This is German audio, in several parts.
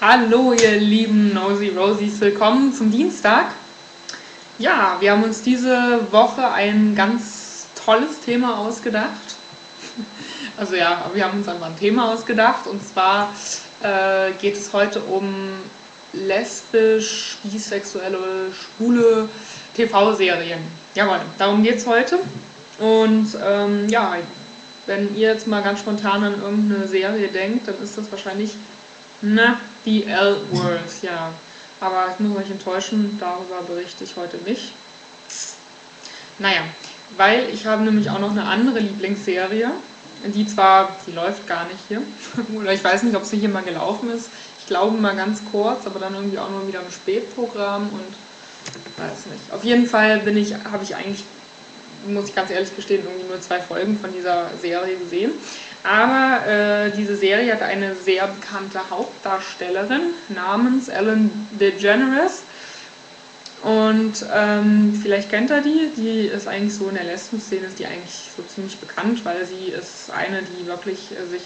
Hallo ihr lieben Nosy Rosies, willkommen zum Dienstag. Ja, wir haben uns diese Woche ein ganz tolles Thema ausgedacht. Also ja, wir haben uns einfach ein Thema ausgedacht und zwar geht es heute um lesbisch, bisexuelle, schwule TV-Serien. Jawohl, darum geht es heute. Und ja, wenn ihr jetzt mal ganz spontan an irgendeine Serie denkt, dann ist das wahrscheinlich die L-Word, ja. Aber ich muss euch enttäuschen, darüber berichte ich heute nicht. Naja, weil ich habe nämlich auch noch eine andere Lieblingsserie, die läuft gar nicht hier, oder ich weiß nicht, ob sie hier mal gelaufen ist. Ich glaube mal ganz kurz, aber dann irgendwie auch nur wieder im Spätprogramm und weiß nicht. Auf jeden Fall habe ich eigentlich, muss ich ganz ehrlich gestehen, irgendwie nur 2 Folgen von dieser Serie gesehen. Aber diese Serie hat eine sehr bekannte Hauptdarstellerin namens Ellen DeGeneres. Und vielleicht kennt ihr die ist eigentlich so in der Lesben-Szene, ist die eigentlich so ziemlich bekannt, weil sie ist eine, die wirklich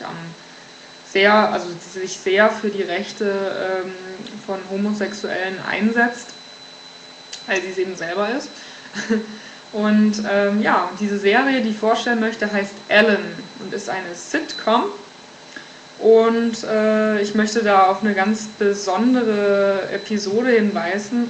sich sehr für die Rechte von Homosexuellen einsetzt, weil sie es eben selber ist. Und ja, diese Serie, die ich vorstellen möchte, heißt Ellen und ist eine Sitcom. Und ich möchte da auf eine ganz besondere Episode hinweisen.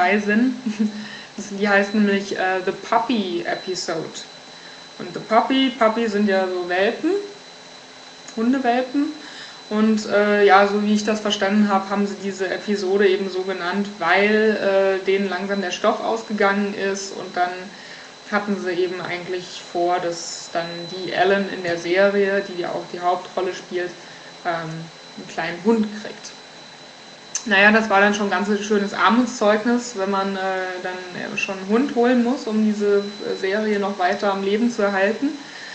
Die heißt nämlich The Puppy Episode. Und The Puppy sind ja so Welpen, Hundewelpen. Und ja, so wie ich das verstanden habe, haben sie diese Episode eben so genannt, weil denen langsam der Stoff ausgegangen ist und dann hatten sie eben eigentlich vor, dass dann die Ellen in der Serie, die ja auch die Hauptrolle spielt, einen kleinen Hund kriegt. Naja, das war dann schon ein ganz schönes Armutszeugnis, wenn man dann schon einen Hund holen muss, um diese Serie noch weiter am Leben zu erhalten.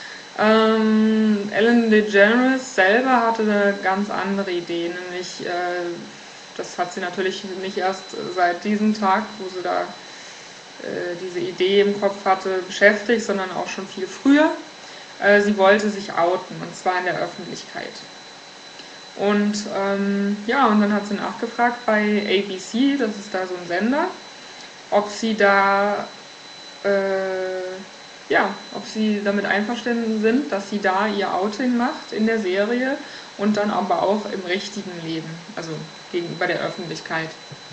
Ellen DeGeneres selber hatte eine ganz andere Idee, nämlich das hat sie natürlich nicht erst seit diesem Tag, wo sie da diese Idee im Kopf hatte, beschäftigt, sondern auch schon viel früher. Sie wollte sich outen, und zwar in der Öffentlichkeit. Und ja, und dann hat sie nachgefragt bei ABC, das ist da so ein Sender, ob sie damit einverstanden sind, dass sie da ihr Outing macht in der Serie und dann aber auch im richtigen Leben, also gegenüber der Öffentlichkeit.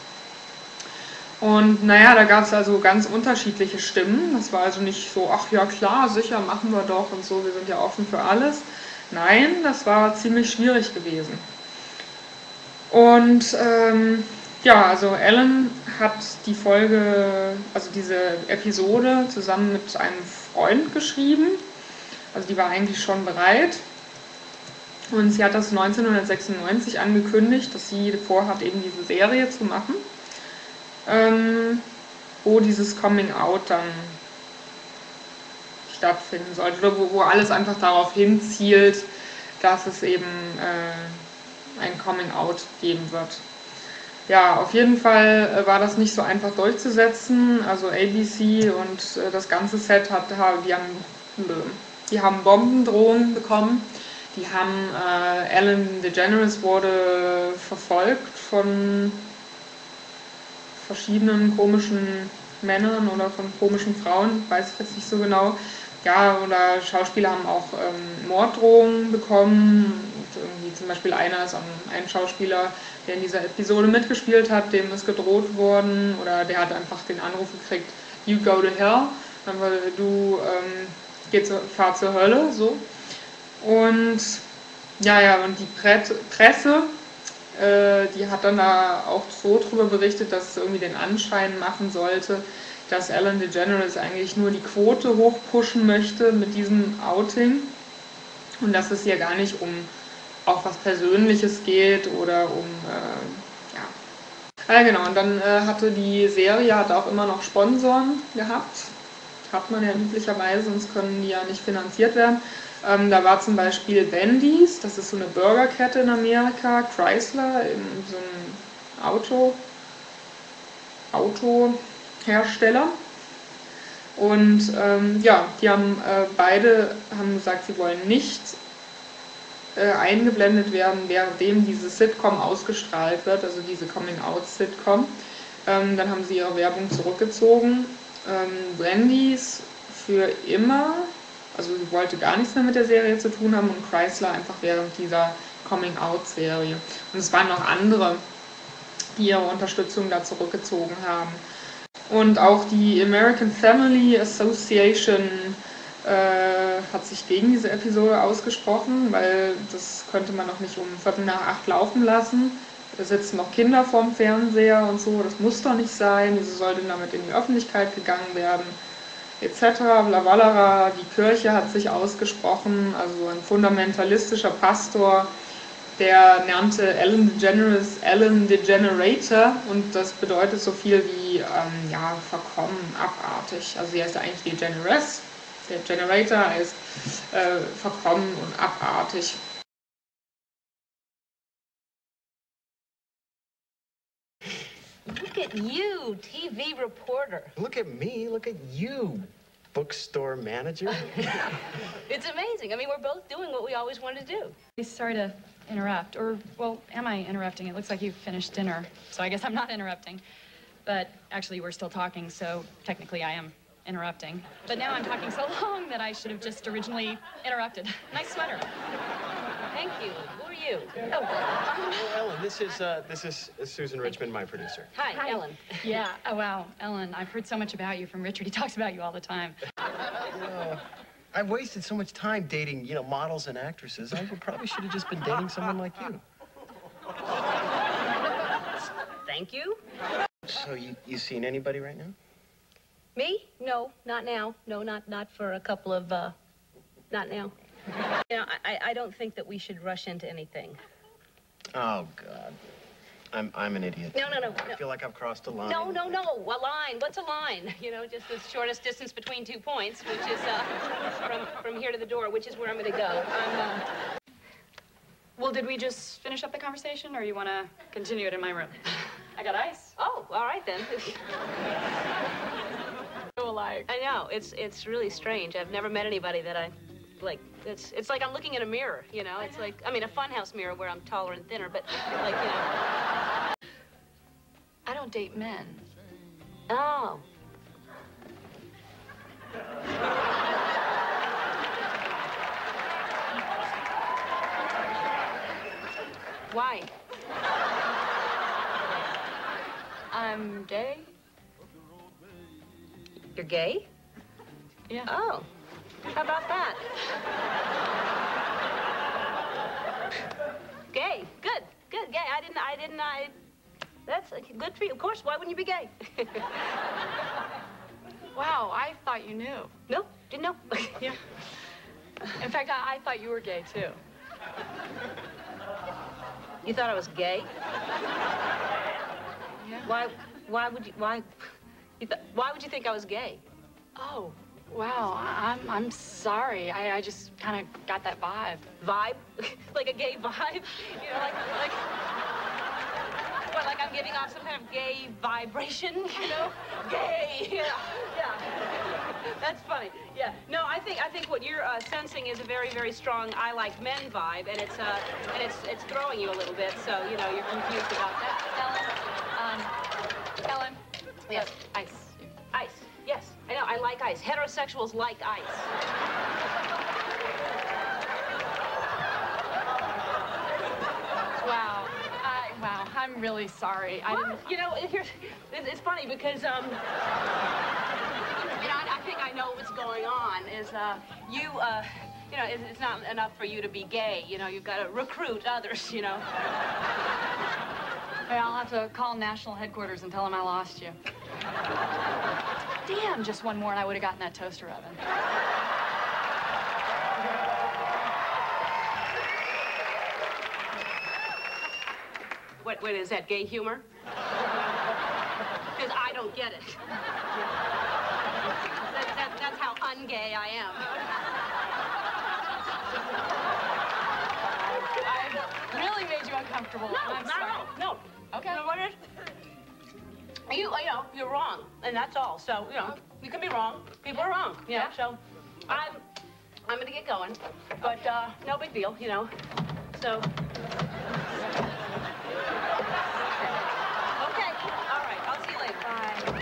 Und naja, da gab es also ganz unterschiedliche Stimmen. Das war also nicht so, ach ja klar, sicher, machen wir doch und so, wir sind ja offen für alles. Nein, das war ziemlich schwierig gewesen. Und ja, also Ellen hat diese Episode zusammen mit einem Freund geschrieben. Also die war eigentlich schon bereit. Und sie hat das 1996 angekündigt, dass sie vorhat, eben diese Serie zu machen, wo dieses Coming Out dann stattfinden sollte, oder wo alles einfach darauf hinzielt, dass es eben ein Coming Out geben wird. Ja, auf jeden Fall war das nicht so einfach durchzusetzen. Also ABC und das ganze Set die haben Bombendrohungen bekommen. Die haben Ellen DeGeneres wurde verfolgt von verschiedenen komischen Männern oder von komischen Frauen, weiß ich jetzt nicht so genau. Ja, oder Schauspieler haben auch Morddrohungen bekommen. Und irgendwie zum Beispiel ein Schauspieler, der in dieser Episode mitgespielt hat, dem ist gedroht worden, oder der hat einfach den Anruf gekriegt, you go to hell, du fahr zur Hölle, so. Und ja, und die Presse, die hat dann da auch so drüber berichtet, dass es irgendwie den Anschein machen sollte, dass Ellen DeGeneres eigentlich nur die Quote hochpushen möchte mit diesem Outing und dass es hier gar nicht um auch was Persönliches geht oder ja, genau, und dann hatte die Serie auch immer noch Sponsoren gehabt, hat man ja üblicherweise, sonst können die ja nicht finanziert werden. Da war zum Beispiel Wendy's, das ist so eine Burgerkette in Amerika, Chrysler, so ein Autohersteller. Und ja, die haben beide gesagt, sie wollen nicht eingeblendet werden, währenddem diese Sitcom ausgestrahlt wird, also diese Coming-out-Sitcom. Dann haben sie ihre Werbung zurückgezogen. Brandy's für immer, also sie wollte gar nichts mehr mit der Serie zu tun haben, und Chrysler einfach während dieser Coming-out-Serie. Und es waren noch andere, die ihre Unterstützung da zurückgezogen haben. Und auch die American Family Association hat sich gegen diese Episode ausgesprochen, weil das könnte man noch nicht um 7:45 laufen lassen. Da sitzen noch Kinder vorm Fernseher und so, das muss doch nicht sein, wieso soll denn damit in die Öffentlichkeit gegangen werden, etc. Blablabla. Die Kirche hat sich ausgesprochen, also ein fundamentalistischer Pastor, der nannte Ellen DeGeneres Ellen DeGenerator, und das bedeutet so viel wie verkommen, abartig. Also sie heißt ja eigentlich DeGeneres, der Generator heißt verkommen und abartig. Look at you, TV reporter. Look at me, look at you, bookstore manager. It's amazing. I mean, we're both doing what we always wanted to do. Sorry to interrupt, or, well, am I interrupting? It looks like you've finished dinner, so I guess I'm not interrupting. But actually, we're still talking, so technically I am interrupting. But now I'm talking so long that I should have just originally interrupted. Nice sweater. Thank you. Who are you? Oh, Ellen, this is Susan Richmond, my producer. Hi, Ellen. Yeah, oh wow, Ellen, I've heard so much about you from Richard. He talks about you all the time. I've wasted so much time dating, models and actresses. I probably should have just been dating someone like you. Thank you. So you seen anybody right now? Me? No, not now. No, not for a couple of, not now. I don't think that we should rush into anything. Oh, God. I'm an idiot. No. I feel like I've crossed a line. No. A line? What's a line? Just the shortest distance between 2 points, which is from here to the door, which is where I'm going to go. Well, did we just finish up the conversation, or you want to continue it in my room? I got ice. Oh, all right then. So alike. I know. It's really strange. I've never met anybody that I like. It's like I'm looking in a mirror. It's like, I mean, a funhouse mirror where I'm taller and thinner, but like, I don't date men. Oh. Why? I'm gay. You're gay? Yeah. Oh. How about that? Gay. Good. Gay. That's good for you. Of course. Why wouldn't you be gay? Wow, I thought you knew. No, didn't know. Yeah. In fact, I thought you were gay, too. You thought I was gay? Yeah. Why would you think I was gay? Oh, wow, I'm sorry. I just kind of got that vibe. Vibe? Like a gay vibe? Like what, like I'm giving off some kind of gay vibration, Gay, yeah. That's funny, yeah. No, I think what you're sensing is a very, very strong I like men vibe, and it's throwing you a little bit, so, you're confused about that. Ellen? Yes. Ice. Ice, yes. I know, I like ice. Heterosexuals like ice. Wow, I'm really sorry. What? It's funny because, I think I know what's going on is, it's not enough for you to be gay. You've got to recruit others, Hey, I'll have to call national headquarters and tell them I lost you. Damn, just one more and I would have gotten that toaster oven. What is that, gay humor? Because I don't get it. That's how ungay I am. I really made you uncomfortable. I'm sorry. No. Okay. You know what it is? You're wrong, and that's all. So, you can be wrong. People are wrong. Yeah. So, I'm gonna get going, but no big deal. So. Okay. All right. I'll see you later. Bye.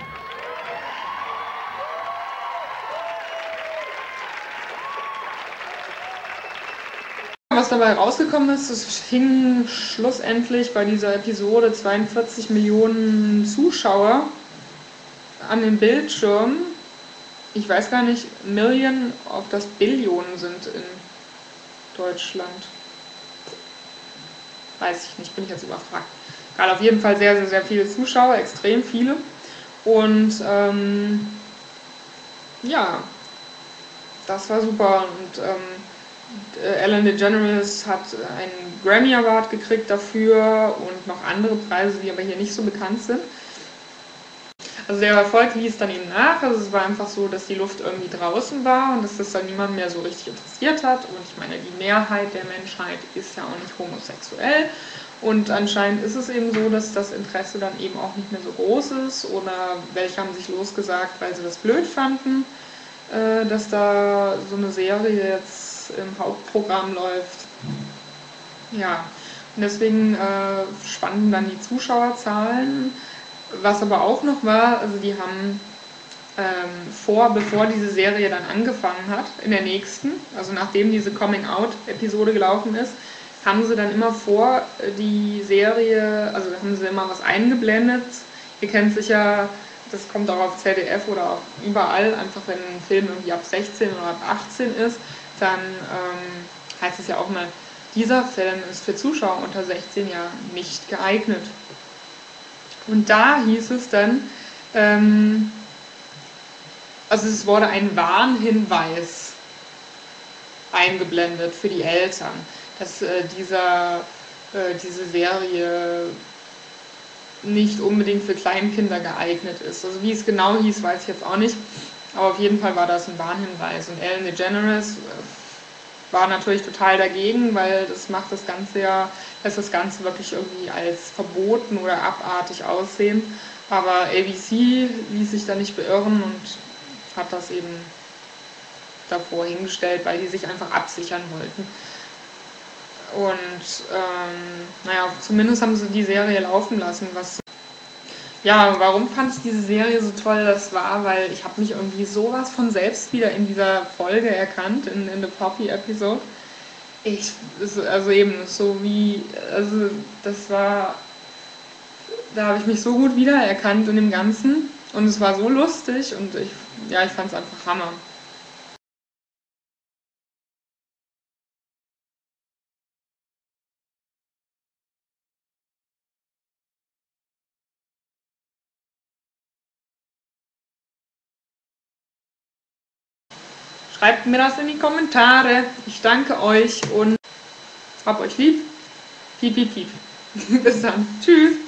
Was dabei rausgekommen ist, es hingen schlussendlich bei dieser Episode 42 Millionen Zuschauer an den Bildschirmen. Ich weiß gar nicht, Million, ob das Billionen sind in Deutschland. Weiß ich nicht, bin ich jetzt überfragt. Gerade auf jeden Fall sehr, sehr, sehr viele Zuschauer, extrem viele. Und ja, das war super. Und Ellen DeGeneres hat einen Grammy Award gekriegt dafür und noch andere Preise, die aber hier nicht so bekannt sind. Also der Erfolg ließ dann eben nach. Also es war einfach so, dass die Luft irgendwie draußen war und dass das dann niemand mehr so richtig interessiert hat. Und ich meine, die Mehrheit der Menschheit ist ja auch nicht homosexuell. Und anscheinend ist es eben so, dass das Interesse dann eben auch nicht mehr so groß ist. Oder welche haben sich losgesagt, weil sie das blöd fanden, dass da so eine Serie jetzt im Hauptprogramm läuft. Ja, und deswegen schwanden dann die Zuschauerzahlen. Was aber auch noch war, also die haben bevor diese Serie dann angefangen hat, in der nächsten, also nachdem diese Coming-out-Episode gelaufen ist, haben sie dann immer vor die Serie, also haben sie immer was eingeblendet. Ihr kennt sicher, das kommt auch auf ZDF oder auch überall, einfach wenn ein Film irgendwie ab 16 oder ab 18 ist, dann heißt es ja auch mal, dieser Film ist für Zuschauer unter 16 Jahren nicht geeignet. Und da hieß es dann, also es wurde ein Warnhinweis eingeblendet für die Eltern, dass diese Serie nicht unbedingt für Kleinkinder geeignet ist. Also wie es genau hieß, weiß ich jetzt auch nicht, aber auf jeden Fall war das ein Warnhinweis. Und Ellen DeGeneres war natürlich total dagegen, weil das macht das Ganze ja, lässt das Ganze wirklich irgendwie als verboten oder abartig aussehen. Aber ABC ließ sich da nicht beirren und hat das eben davor hingestellt, weil die sich einfach absichern wollten. Und naja, zumindest haben sie die Serie laufen lassen. Ja, warum fand ich diese Serie so toll? Das war, weil ich habe mich irgendwie sowas von selbst wieder in dieser Folge erkannt, in The Poppy Episode. Also eben so wie, also das war, da habe ich mich so gut wiedererkannt in dem Ganzen und es war so lustig und ich fand es einfach Hammer. Schreibt mir das in die Kommentare. Ich danke euch und hab euch lieb. Piep, piep, piep. Bis dann. Tschüss.